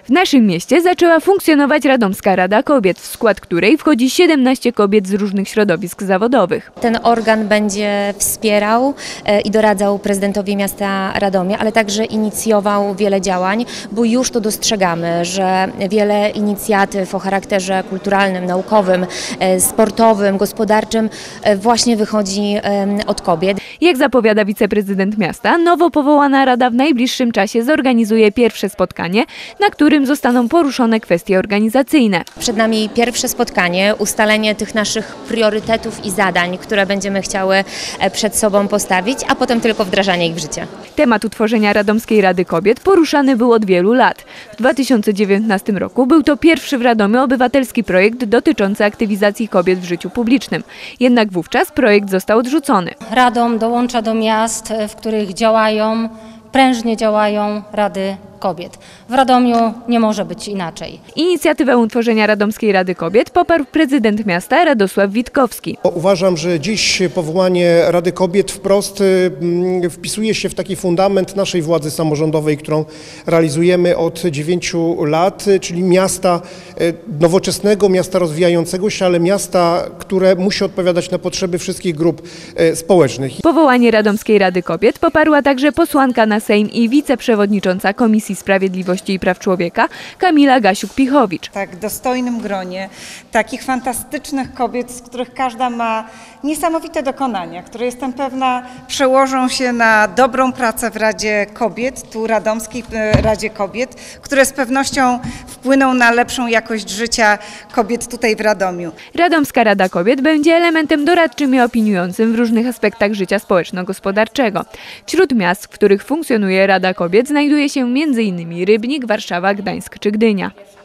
W naszym mieście zaczęła funkcjonować Radomska Rada Kobiet, w skład której wchodzi 17 kobiet z różnych środowisk zawodowych. Ten organ będzie wspierał i doradzał prezydentowi miasta Radomia, ale także inicjował wiele działań, bo już to dostrzegamy, że wiele inicjatyw o charakterze kulturalnym, naukowym, sportowym, gospodarczym właśnie wychodzi od kobiet. Jak zapowiada wiceprezydent miasta, nowo powołana rada w najbliższym czasie zorganizuje pierwsze spotkanie, na którym zostaną poruszone kwestie organizacyjne. Przed nami pierwsze spotkanie, ustalenie tych naszych priorytetów i zadań, które będziemy chciały przed sobą postawić, a potem tylko wdrażanie ich w życie. Temat utworzenia Radomskiej Rady Kobiet poruszany był od wielu lat. W 2019 roku był to pierwszy w Radomiu obywatelski projekt dotyczący aktywizacji kobiet w życiu publicznym. Jednak wówczas projekt został odrzucony. Radom dołącza do miast, w których prężnie działają Rady Kobiet. W Radomiu nie może być inaczej. Inicjatywę utworzenia Radomskiej Rady Kobiet poparł prezydent miasta Radosław Witkowski. Uważam, że dziś powołanie Rady Kobiet wprost wpisuje się w taki fundament naszej władzy samorządowej, którą realizujemy od 9 lat, czyli miasta nowoczesnego, miasta rozwijającego się, ale miasta, które musi odpowiadać na potrzeby wszystkich grup społecznych. Powołanie Radomskiej Rady Kobiet poparła także posłanka na Sejm i wiceprzewodnicząca Komisji Sprawiedliwości i Praw Człowieka Kamila Gasiuk-Pichowicz. W tak dostojnym gronie takich fantastycznych kobiet, z których każda ma niesamowite dokonania, które jestem pewna przełożą się na dobrą pracę w Radzie Kobiet, tu Radomskiej Radzie Kobiet, które z pewnością wpłyną na lepszą jakość życia kobiet tutaj w Radomiu. Radomska Rada Kobiet będzie elementem doradczym i opiniującym w różnych aspektach życia społeczno-gospodarczego. Wśród miast, w których funkcjonuje Rada Kobiet, znajduje się m.in. Rybnik, Warszawa, Gdańsk czy Gdynia.